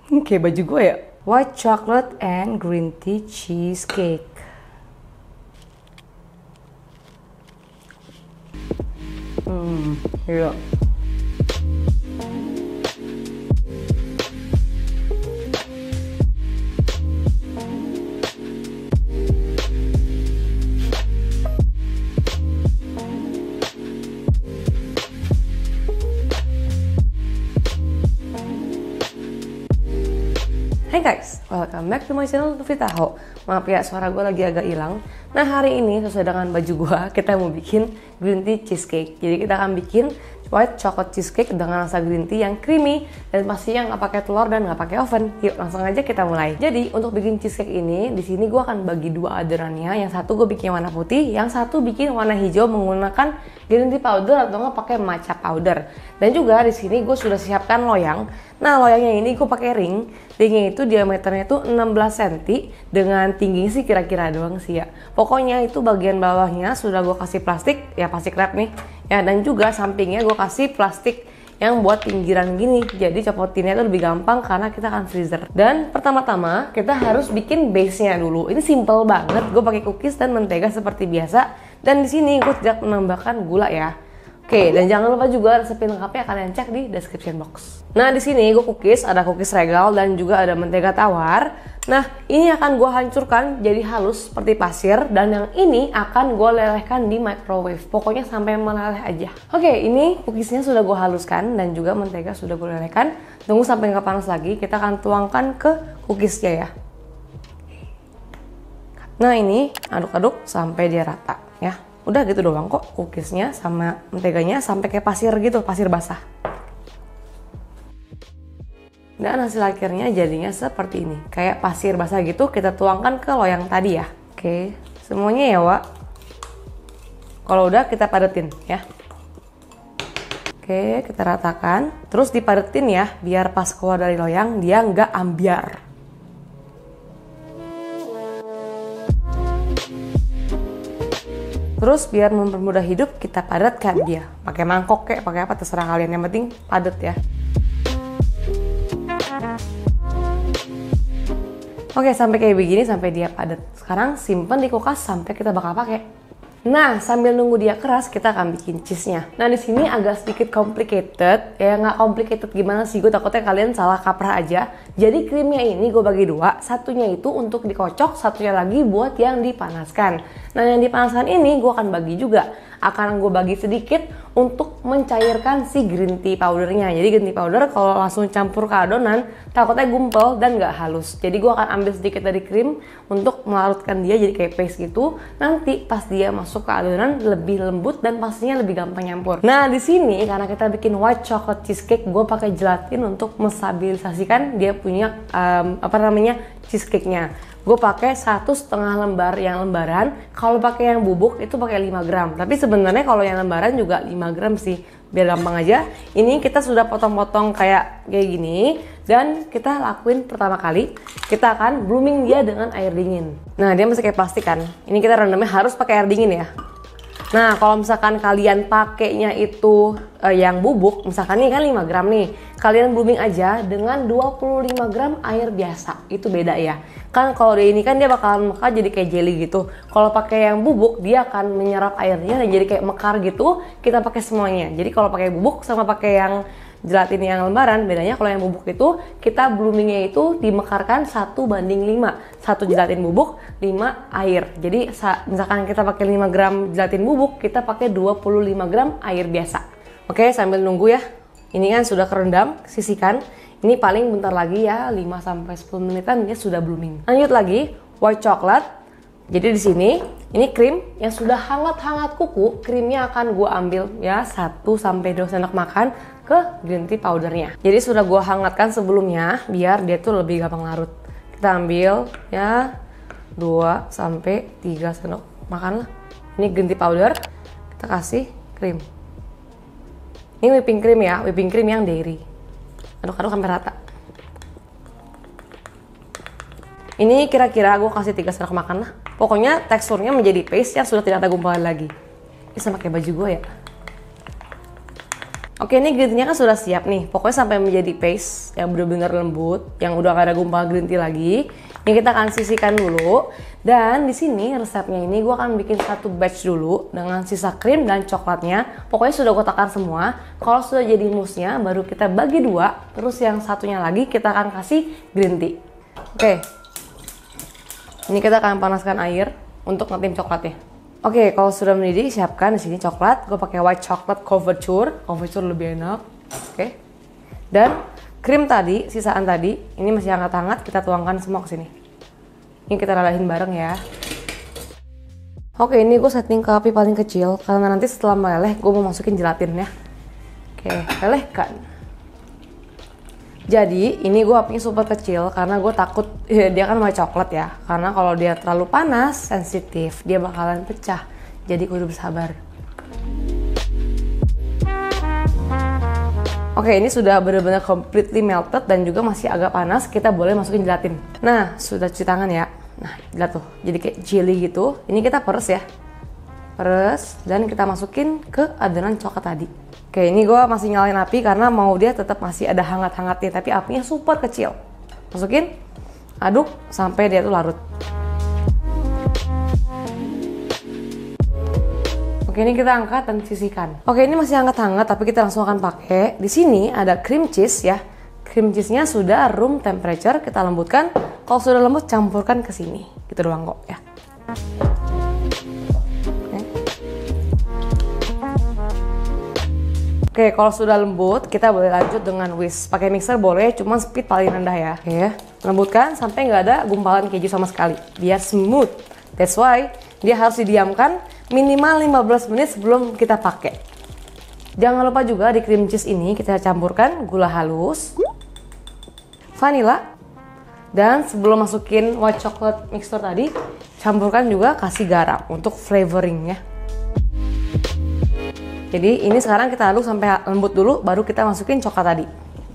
Kayak baju gue ya. White chocolate and green tea cheesecake. Iya. Hai guys, welcome back to my channel Luffy Taho. Maaf ya, suara gue lagi agak hilang. Nah, hari ini sesuai dengan baju gue, kita mau bikin green tea cheesecake. Jadi kita akan bikin white chocolate cheesecake dengan rasa green tea yang creamy dan pastinya nggak pakai telur dan nggak pakai oven. Yuk langsung aja kita mulai. Jadi untuk bikin cheesecake ini, di sini gue akan bagi dua adonannya. Yang satu gue bikin warna putih, yang satu bikin warna hijau menggunakan green tea powder atau nggak pakai matcha powder. Dan juga di sini gue sudah siapkan loyang. Nah, loyangnya ini gue pakai ring. Ringnya itu diameternya itu 16 cm dengan tinggi sih kira-kira doang sih ya. Pokoknya itu bagian bawahnya sudah gue kasih plastik, ya plastik wrap nih. Ya, dan juga sampingnya gue kasih plastik yang buat pinggiran gini. Jadi copotinnya itu lebih gampang karena kita akan freezer. Dan pertama-tama kita harus bikin base-nya dulu. Ini simple banget. Gue pakai cookies dan mentega seperti biasa. Dan di sini gue tidak menambahkan gula ya. Oke, dan jangan lupa juga resep lengkapnya kalian cek di description box. Nah, di sini gue ada cookies regal dan juga ada mentega tawar. Nah, ini akan gue hancurkan jadi halus seperti pasir dan yang ini akan gue lelehkan di microwave. Pokoknya sampai meleleh aja. Oke, ini cookiesnya sudah gue haluskan dan juga mentega sudah gue lelehkan. Tunggu sampai nggak panas lagi, kita akan tuangkan ke cookiesnya ya. Nah, ini aduk-aduk sampai dia rata ya. Udah gitu doang kok cookiesnya sama menteganya sampai kayak pasir gitu, pasir basah. Dan hasil akhirnya jadinya seperti ini. Kayak pasir basah gitu kita tuangkan ke loyang tadi ya. Oke, semuanya ya Wak. Kalau udah kita padetin ya. Oke, kita ratakan. Terus dipadetin ya, biar pas keluar dari loyang dia nggak ambiar. Terus biar mempermudah hidup kita padatkan dia. Pakai mangkok kayak pakai apa terserah kalian, yang penting padat ya. Oke, sampai kayak begini sampai dia padat. Sekarang simpen di kulkas sampai kita bakal pakai. Nah, sambil nunggu dia keras, kita akan bikin cheese-nya. Nah, di sini agak sedikit complicated. Ya, nggak complicated gimana sih, gue takutnya kalian salah kaprah aja. Jadi krimnya ini gue bagi dua. Satunya itu untuk dikocok, satunya lagi buat yang dipanaskan. Nah, yang dipanaskan ini gue akan bagi juga. Akan gue bagi sedikit untuk mencairkan si green tea powdernya. Jadi green tea powder kalau langsung campur ke adonan, takutnya gumpel dan nggak halus. Jadi gue akan ambil sedikit dari krim untuk melarutkan dia jadi kayak paste gitu. Nanti pas dia masuk ke adonan lebih lembut dan pastinya lebih gampang nyampur. Nah, di sini karena kita bikin white chocolate cheesecake, gue pakai gelatin untuk menstabilisasikan dia punya cheesecake-nya. Gue pakai 1,5 lembar yang lembaran. Kalau pakai yang bubuk itu pakai 5 gram. Tapi sebenarnya kalau yang lembaran juga 5 gram sih. Biar gampang aja. Ini kita sudah potong-potong kayak gini. Dan kita lakuin pertama kali. Kita akan blooming dia dengan air dingin. Nah, dia masih kayak plastik kan. Ini kita rendamnya harus pakai air dingin ya. Nah, kalau misalkan kalian pakainya itu yang bubuk, misalkan nih kan 5 gram nih, kalian blooming aja dengan 25 gram air biasa. Itu beda ya. Kan kalau ini kan dia bakalan mekar jadi kayak jelly gitu. Kalau pakai yang bubuk, dia akan menyerap airnya dan jadi kayak mekar gitu. Kita pakai semuanya. Jadi kalau pakai bubuk sama pakai yang gelatin yang lembaran, bedanya kalau yang bubuk itu kita bloomingnya itu dimekarkan 1:5. 1 gelatin bubuk, 5 air. Jadi misalkan kita pakai 5 gram gelatin bubuk, kita pakai 25 gram air biasa. Oke, sambil nunggu ya. Ini kan sudah kerendam, sisihkan. Ini paling bentar lagi ya, 5-10 menitan dia sudah blooming. Lanjut lagi, white chocolate. Jadi di sini, ini krim yang sudah hangat-hangat kuku. Krimnya akan gue ambil ya 1-2 sendok makan ke green tea powdernya. Jadi sudah gue hangatkan sebelumnya biar dia tuh lebih gampang larut. Kita ambil ya 2-3 sendok makan lah. Ini green tea powder. Kita kasih krim. Ini whipping cream ya, whipping cream yang dairy. Aduk-aduk sampai rata. Ini kira-kira gue kasih 3 sendok makan lah. Pokoknya teksturnya menjadi paste yang sudah tidak ada gumpalan lagi. Ini sama kayak baju gue ya. Oke, ini green tea-nya kan sudah siap nih. Pokoknya sampai menjadi paste yang benar-benar lembut, yang udah gak ada gumpal green tea lagi. Ini kita akan sisihkan dulu. Dan di sini resepnya ini gue akan bikin satu batch dulu dengan sisa krim dan coklatnya. Pokoknya sudah gue takar semua. Kalau sudah jadi mousse-nya, baru kita bagi dua. Terus yang satunya lagi kita akan kasih green tea. Oke. Ini kita akan panaskan air untuk ngetim coklatnya. Oke, kalau sudah mendidih, siapkan di sini coklat. Gue pakai white chocolate couverture. Couverture lebih enak. Oke. Dan krim tadi, sisaan tadi, ini masih hangat-hangat, kita tuangkan semua ke sini. Ini kita lalahin bareng ya. Oke, ini gue setting ke api paling kecil karena nanti setelah meleleh, gue mau masukin gelatin ya. Oke, lelehkan. Jadi ini gue apinya super kecil karena gue takut dia kan white coklat ya. Karena kalau dia terlalu panas, sensitif, dia bakalan pecah. Jadi kudu bersabar. Oke, ini sudah benar-benar completely melted dan juga masih agak panas. Kita boleh masukin gelatin. Nah, sudah cuci tangan ya. Nah, lihat tuh, jadi kayak jelly gitu. Ini kita peres ya. Peres dan kita masukin ke adonan coklat tadi. Oke, ini gue masih nyalain api karena mau dia tetap masih ada hangat-hangatnya, tapi apinya super kecil. Masukin, aduk sampai dia tuh larut. Oke, ini kita angkat dan sisihkan. Oke, ini masih hangat-hangat, tapi kita langsung akan pakai. Di sini ada cream cheese ya. Cream cheese-nya sudah room temperature, kita lembutkan. Kalau sudah lembut, campurkan ke sini. Gitu doang kok ya. Oke, kalau sudah lembut, kita boleh lanjut dengan whisk. Pakai mixer boleh, cuman speed paling rendah ya. Oke, lembutkan sampai nggak ada gumpalan keju sama sekali. Biar smooth. That's why dia harus didiamkan minimal 15 menit sebelum kita pakai. Jangan lupa juga di cream cheese ini kita campurkan gula halus, vanilla, dan sebelum masukin white chocolate mixture tadi, campurkan juga kasih garam untuk flavoring ya. Jadi ini sekarang kita aduk sampai lembut dulu, baru kita masukin coklat tadi.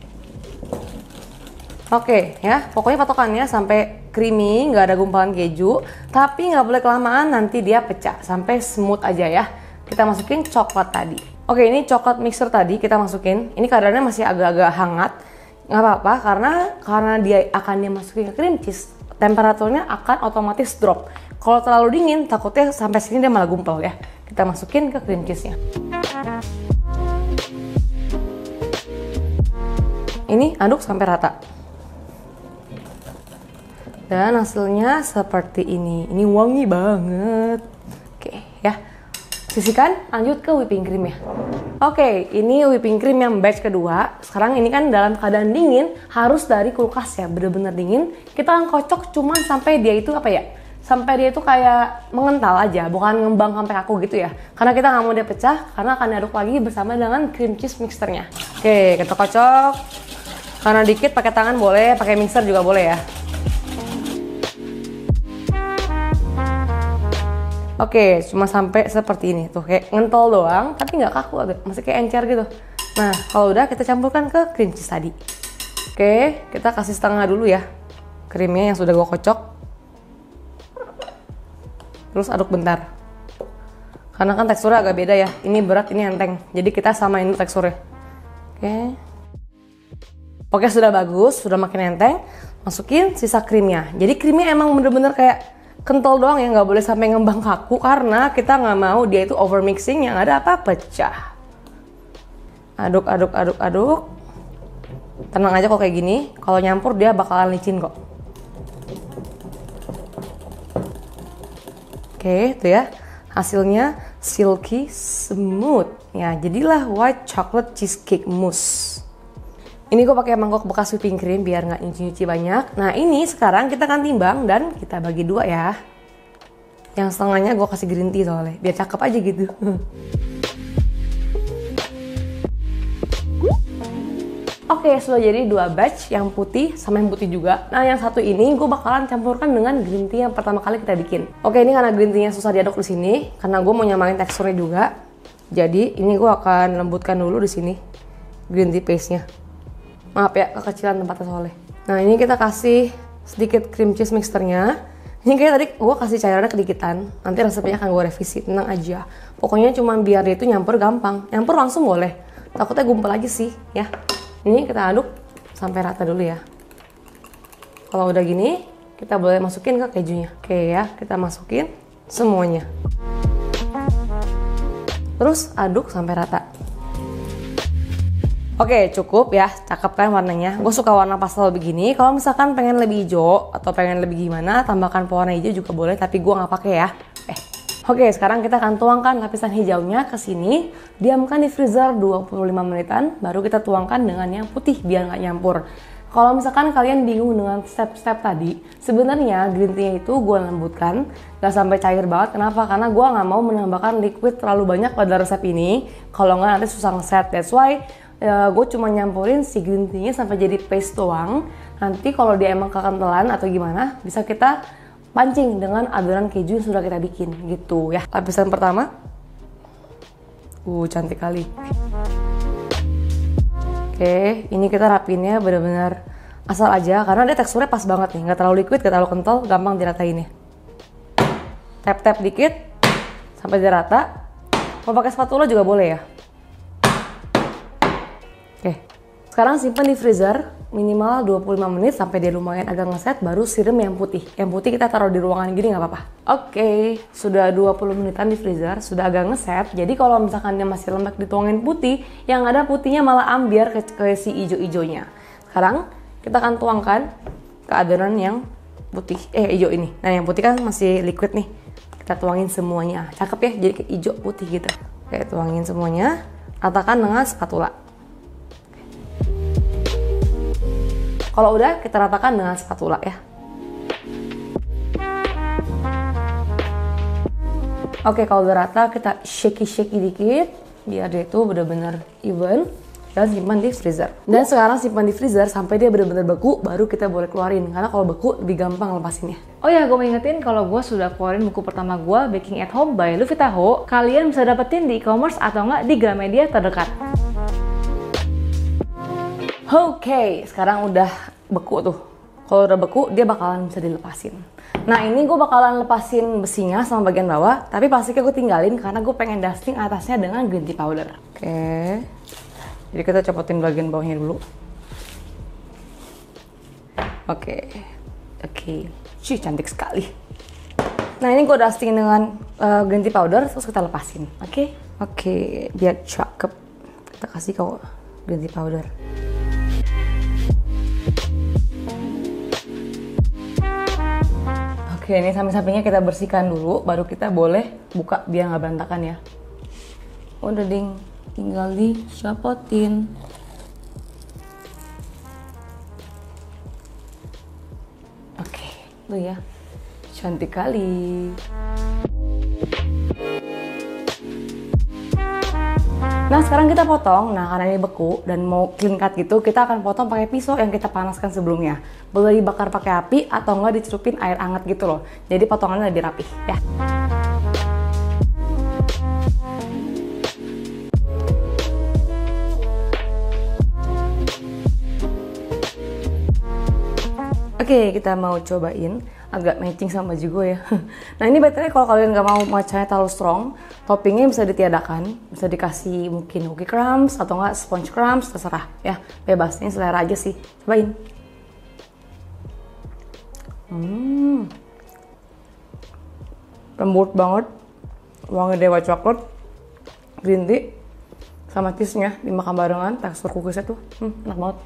Oke ya, pokoknya patokannya sampai creamy, nggak ada gumpalan keju, tapi nggak boleh kelamaan, nanti dia pecah. Sampai smooth aja ya. Kita masukin coklat tadi. Oke, ini coklat mixer tadi kita masukin. Ini keadaannya masih agak-agak hangat, nggak apa-apa karena dia akan dimasukin ke cream cheese, temperaturnya akan otomatis drop. Kalau terlalu dingin, takutnya sampai sini dia malah gumpal ya. Kita masukin ke cream cheese-nya. Ini aduk sampai rata. Dan hasilnya seperti ini. Ini wangi banget. Oke ya. Sisihkan, lanjut ke whipping cream ya. Oke, ini whipping cream yang batch kedua. Sekarang ini kan dalam keadaan dingin, harus dari kulkas ya, bener-bener dingin. Kita akan kocok cuman sampai dia itu apa ya? Sampai dia itu kayak mengental aja, bukan ngembang sampai kaku gitu ya. Karena kita nggak mau dia pecah, karena akan diaduk lagi bersama dengan cream cheese mixernya. Oke, kita kocok. Karena dikit pakai tangan boleh, pakai mixer juga boleh ya. Oke, cuma sampai seperti ini tuh, kayak ngentol doang, tapi nggak kaku, masih kayak encer gitu. Nah, kalau udah kita campurkan ke cream cheese tadi. Oke, kita kasih setengah dulu ya, krimnya yang sudah gue kocok. Terus aduk bentar. Karena kan teksturnya agak beda ya. Ini berat, ini enteng. Jadi kita samain dulu teksturnya. Oke, sudah bagus, sudah makin enteng. Masukin sisa krimnya. Jadi krimnya emang bener-bener kayak kental doang ya, nggak boleh sampai ngembang kaku karena kita nggak mau dia itu over mixing yang ada apa pecah. Aduk, aduk, aduk, aduk. Tenang aja kok kayak gini. Kalau nyampur dia bakalan licin kok. Oke, itu ya. Hasilnya silky smooth. Ya, jadilah white chocolate cheesecake mousse. Ini gue pakai mangkok bekas whipping cream biar nggak nyuci-nyuci banyak. Nah, ini sekarang kita akan timbang dan kita bagi dua ya. Yang setengahnya gue kasih green tea soalnya, biar cakep aja gitu. Oke, sudah jadi dua batch, yang putih sama yang putih juga. Nah, yang satu ini gue bakalan campurkan dengan green tea yang pertama kali kita bikin. Oke, ini karena green tea-nya susah diaduk di sini, karena gue mau nyamain teksturnya juga. Jadi, ini gue akan lembutkan dulu di sini green tea paste-nya. Maaf ya, kekecilan tempatnya soalnya. Nah, ini kita kasih sedikit cream cheese mixernya. Ini kayak tadi gue kasih cairannya kedikitan. Nanti resepnya akan gue revisi, tenang aja. Pokoknya cuma biar dia itu nyampur gampang. Nyampur langsung boleh. takutnya gumpal aja sih ya. Ini kita aduk sampai rata dulu ya. Kalau udah gini, kita boleh masukin ke kejunya. Oke ya, kita masukin semuanya. Terus aduk sampai rata. Oke, cukup ya, cakep kan warnanya. Gue suka warna pastel begini. Kalau misalkan pengen lebih hijau atau pengen lebih gimana, tambahkan pewarna hijau juga boleh, tapi gue nggak pakai ya. Oke, sekarang kita akan tuangkan lapisan hijaunya ke sini. Diamkan di freezer 25 menitan, baru kita tuangkan dengan yang putih biar nggak nyampur. Kalau misalkan kalian bingung dengan step-step tadi, sebenarnya green tea-nya itu gue lembutkan, gak sampai cair banget. Kenapa? Karena gue nggak mau menambahkan liquid terlalu banyak pada resep ini. Kalau nggak nanti susah ngeset. That's why gue cuma nyampurin si green tea-nya sampai jadi paste doang. Nanti kalau dia emang kekentelan atau gimana, bisa kita pancing dengan adonan keju yang sudah kita bikin gitu ya. Lapisan pertama, cantik kali. Oke, ini kita rapinnya benar-benar asal aja karena dia teksturnya pas banget nih, nggak terlalu liquid, nggak terlalu kental, gampang diratain ya. Tap-tap dikit sampai dirata. Mau pakai spatula juga boleh ya. Oke, sekarang simpan di freezer minimal 25 menit sampai dia lumayan agak ngeset, baru siram yang putih. Yang putih kita taruh di ruangan gini nggak apa-apa. Oke, sudah 20 menitan di freezer, sudah agak ngeset. Jadi kalau misalkan dia masih lembek dituangin putih, yang ada putihnya malah ambiar ke si ijo-ijonya. Sekarang kita akan tuangkan ke adonan yang putih, hijau ini. Nah yang putih kan masih liquid nih. Kita tuangin semuanya. Cakep ya, jadi kayak hijau putih gitu. Oke, tuangin semuanya. Ratakan dengan spatula. Kalau udah, kita ratakan dengan spatula ya. Oke, kalau udah rata, kita shaky-shaky dikit biar dia itu benar-benar even. Dan simpan di freezer. Dan sekarang simpan di freezer sampai dia benar-benar beku, baru kita boleh keluarin. Karena kalau beku lebih gampang lepasinnya. Oh ya, gue mau ingetin kalau gue sudah keluarin buku pertama gue, Baking at Home by Luffy Taho. Kalian bisa dapetin di e-commerce atau enggak di Gramedia terdekat. Oke, sekarang udah beku tuh. Kalau udah beku, dia bakalan bisa dilepasin. Nah ini gue bakalan lepasin besinya sama bagian bawah, tapi plastiknya gue tinggalin karena gue pengen dusting atasnya dengan green tea powder. Oke. Jadi kita copotin bagian bawahnya dulu. Oke. Cih, cantik sekali. Nah ini gue dusting dengan green tea powder, terus kita lepasin. Oke, biar cakep. Kita kasih ke green tea powder. Oke, ini samping-sampingnya kita bersihkan dulu, baru kita boleh buka biar nggak berantakan ya. Udah ding, tinggal dicapotin. Oke, tuh ya, cantik kali. Nah sekarang kita potong, nah karena ini beku dan mau clean cut gitu, kita akan potong pakai pisau yang kita panaskan sebelumnya. Boleh dibakar pakai api atau enggak dicelupin air hangat gitu loh. Jadi potongannya lebih rapi ya. Oke, kita mau cobain, agak matching sama baju gue ya. Nah ini betulnya kalau kalian nggak mau matchanya terlalu strong, toppingnya bisa ditiadakan, bisa dikasih mungkin cookie crumbs atau nggak sponge crumbs, terserah ya, bebas. Ini selera aja sih, cobain. Lembut banget, wangi dewa coklat, green tea, sama cheese-nya dimakan barengan, tekstur cookiesnya tuh, enak banget.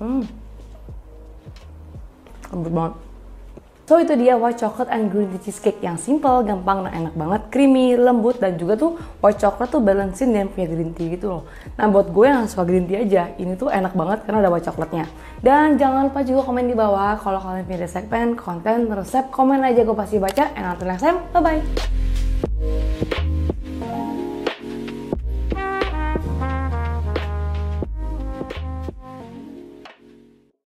Lembut banget. So itu dia white chocolate and green tea cheesecake yang simple, gampang, dan enak banget, creamy, lembut, dan juga tuh white chocolate tuh balancein dan punya green tea gitu loh. Nah buat gue yang suka green tea aja, ini tuh enak banget karena ada white chocolate-nya. Dan jangan lupa juga komen di bawah kalau kalian punya segmen, konten, resep, komen aja gue pasti baca. And until next time, bye-bye!